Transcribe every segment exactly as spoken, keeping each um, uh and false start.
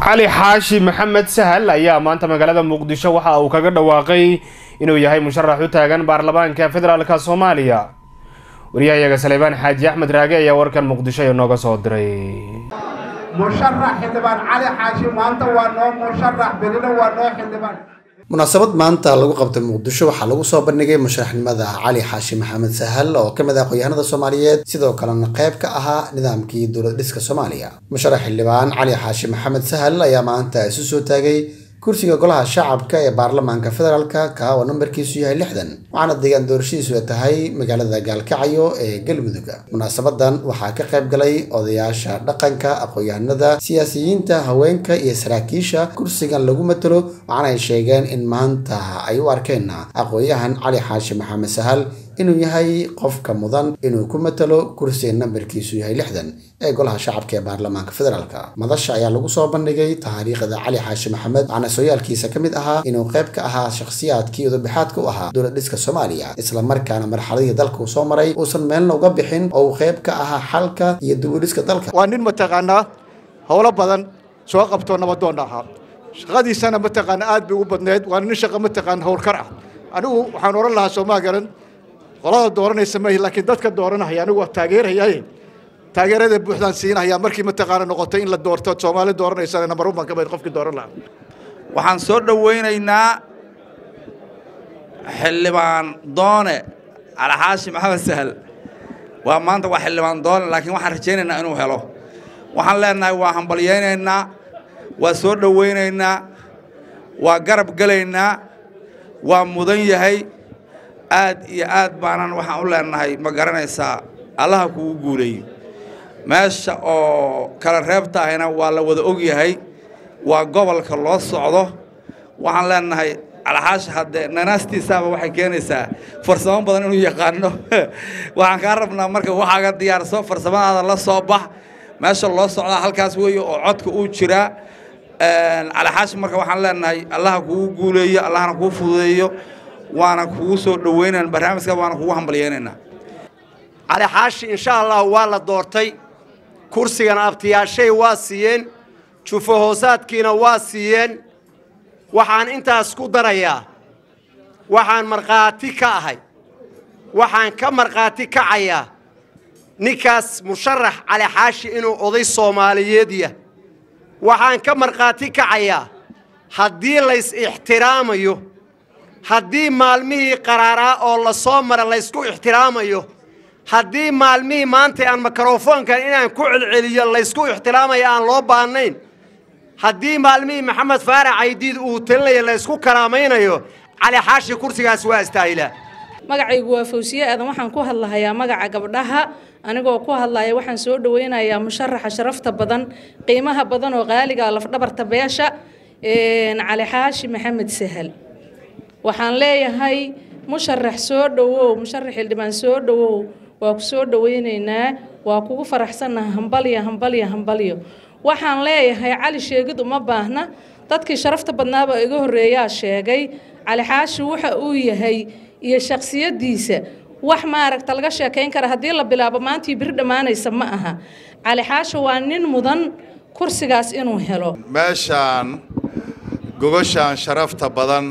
علي حاشي محمد سهل ayaa maanta magaalada Muqdisho waxa uu kaga dhawaaqay inuu yahay musharax u taagan baarlamaanka federaalka Soomaaliya. wariyahayaga Saleebaan Xaaji Axmed Raage ayaa warkan Muqdisho inooga soo diray. musharax xildhibaan cali xaashi maanta waa noo musharax berina waa noo xildhibaan munaasabad maanta lagu qabtay Muqdisho waxa lagu soo bandhigay musharaxnimada cali xaashi maxamed sahal oo kamid ah qoyaanada Soomaaliyeed sidoo kalena qayb ka ahaa nidaamkii dowlad dhiska Soomaaliya. musharax xildhibaan cali xaashi maxamed sahal ayaa maanta isu soo taagay kursiga golaha shacabka ee baarlamaanka federaalka ka oo nambarkiisu yahay lixdan waxaana deegaan doorashiisu tahay magaalada Gaalkacyo ee Galmudug. munaasabadan waxaa ka qayb galay odayaasha dhaqanka, aqoonyahanada, siyaasiyiinta, haweenka iyo saraakiisha kursigan lagu matalo waxaana ay sheegeen in maanta ay u arkeen aqoonyahan cali xaashi maxamed sahal inuu yahay qofka mudan inuu ku matalo kursiga nambarkiisu yahay lixdan ee golaha shacabka ee baarlamaanka federaalka. madasha ayaa lagu soo bandhigay taariikhda cali xaashi maxamed waxaana sooyaalkiisa kamid ahaa inuu qayb ka ahaa shakhsiyaadkii udubixaadka u ahaa dowlad dhiska Soomaaliya isla markaana marxaladii dalka uu soo maray uusan meelna uga bixin oo uu qayb ka ahaa xalka iyo dowlad dhiska dalka. waa nin mataqaana howlo badan soo qabto nabadoon ahaa shaqadiisana mataqaana aad bay u badneed waa nin shaqo mataqaana howlkar ah. anigu waxaan oran lahaa Soomaaliya qolada dooranaysa ma laakiin dadka dooranaya anigu waa taageerayay taageerada buuxdaan siinaya markii mataqaana noqotay in la doorto Soomaali dooranaysa number one ka mid qofkii dooran lahaa. waxaan soo dhaweynaynaa xildhibaan doone cali xaashi maxamed sahal waa maanta waa xildhibaan doone laakiin waxaan rajaynaynaa inuu helo waxaan leenahay waa hambalyeeynaa waa soo dhaweynaynaa waa garab galaynaa waa mudan yahay aad iyo aad baanan waxaan u leenahay ma garanaysaa allaha kugu guuleeyo meesha oo kala reebta ahina waa la wada og yahay waa gobolka loo socdo waxaan leenahay cali xaashi hadee nanaastiisaaba waxay keenaysaa farsamo badan inuu yaqaano waxaan kaa rabnaa marka waxaaga diyaarso farsamadaada la soo bax meesha loo socdaa halkaas weeye oo codka uu jiraa cali xaashi marka waxaan leenahay allaha kugu guuleeyo allahna kuu fududeeyo waana kugu soo dhaweynaan barnaamijka waana kugu hambalyeynayna. cali xaashi insha Allah waa la doortay kursigan abtiyaashay waa siiyeen jufo hoosaadkiina waa siiyeen waxaan intaas ku darayaa waxaan marqaati ka ahay waxaan ka marqaati kacayaa ninkaas musharax cali xaashi inuu oday Soomaaliyeed yahay waxaan ka marqaati kacayaa haddii la is ixtiraamayo haddii maalmihii qaraaraa oo la soo maray la isku ixtiraamayo haddii maalmihii maanta aan mikrofoonkan inaan ku celceliyo la isku ixtiraamayo aan loo baahnayn haddii maalmihii maxamed faarax aydiid uu talinayo la isku karaamaynayo cali xaashi kursigaas waa istaahila. magacaygu waa Fawsiye aadan waxaan ku hadlahayaa magaca gabdhaha anigoo ku hadlaya waxaan soo dhaweynayaa musharaxa sharafta badan qiimaha badan oo qaaliga laf dhabarta beesha ee cali xaashi maxamed sahal waxaan leeyahay musharax soo dhawow musharax xildhibaan soo dhawow waa ku soo dhaweynaynaa waa kugu faraxsanahay hambalyo hambalyo hambalyo waxaan leeyahay cali sheegid uma baahna dadkii sharafta badnaaba iga horeeyaa sheegay cali xaashi waxa uu yahay iyo shakhsiyadiisa wax ma aragta laga sheekayn kara hadii la bilaabo maantii bir dhamaanaysa ma aha cali xaashi waa nin mudan kursigaas inuu helo. meeshaan gogoshaan sharafta badan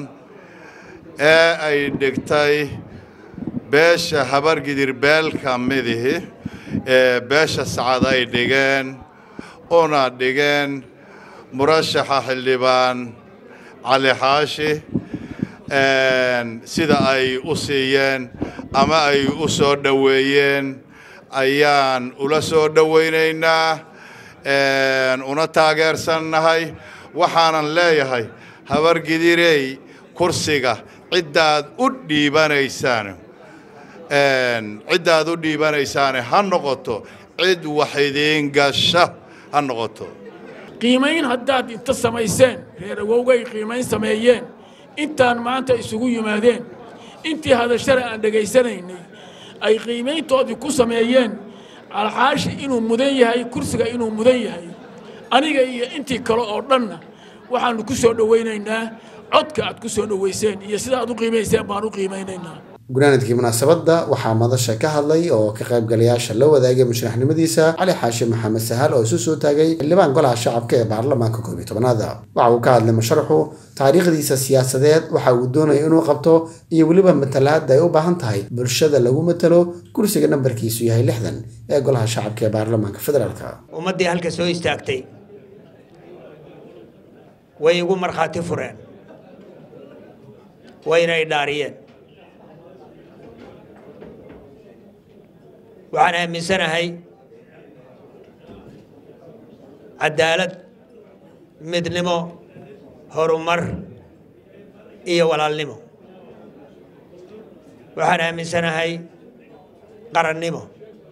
ee ay dhigtay beesha habar gidir beelka midihi ee beesha sacad ay dhigeen una dhigeen murashaxa xildhibaan cali xaashi sida ay u siiyeen ama ay u soo dhaweeyeen ayaan ula soo dhaweynaynaa una taageersannahay waxaanan leeyahay habar gidirey kursiga ciddaad u dhiibanaysaan ciddaad u dhiibanaysaan ha noqoto cid wax idiin gasha ha noqoto. qiimayn haddaad inta samayseen reer awowgay qiimayn sameeyeen intaan maanta isugu yimaadeen intii hadashada aan dhageysanaynay ay qiimayntoodii ku sameeyeen cali xaashi inuu mudan yahay kursiga inuu mudan yahay aniga iyo intii kale oo dhanna waxaanu ku soo dhaweynaynaa codka aad ku soo dhaweyseen iyo sida aad u qiimayseen baan u qiimaynaynaa. gunaanadkii munaasabadda waxaa madasha ka hadlay oo ka qaybgalayaasha la wadaagay musharaxnimadiisa Cali Xaashi Maxamed Sahal oo isu soo taagay xildhibaan golaha shacabka ee baarlamaanka koob iyo tobnaad. Waxa uu ka hadlay musharaxu taariikhdiisa siyaasadeed, waxa uu doonayay inuu qabto iyo weliba matalaadda ay u baahan tahay bulshada lagu matalo kursiga nambarkiisu yahay lixdan ee golaha shacabka ee baarlamaanka federaalka. ummadii halka soo istaagtay way ugu markhaati fureen wayna idhaariyeen. waxaan aaminsanahay cadaalad, midnimo, horumar iyo walaalnimo. waxaan aaminsanahay qarannimo.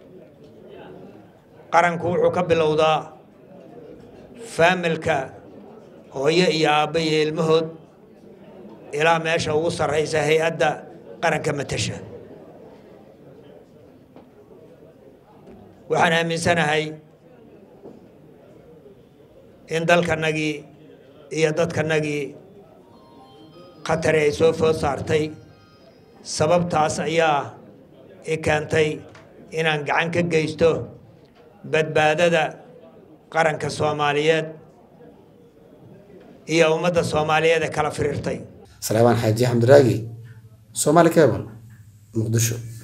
qaranku wuxuu ka bilowdaa faamilka hooyo iyo aabba iyo ilmahood ilaa meesha ugu sarraysa hay-adda qaranka matasha. waxaan aaminsanahay in dalkanagii iyo dadkanagii khatari ay soo food saartay. sababtaas ayaa i keentay inaan gacan ka geysto badbaadada qaranka Soomaaliyeed iyo ummadda Soomaaliyeed ee kala firirtay. Salebaan Xaaji Axmed Raagi, Somali Cable, Muqdisho.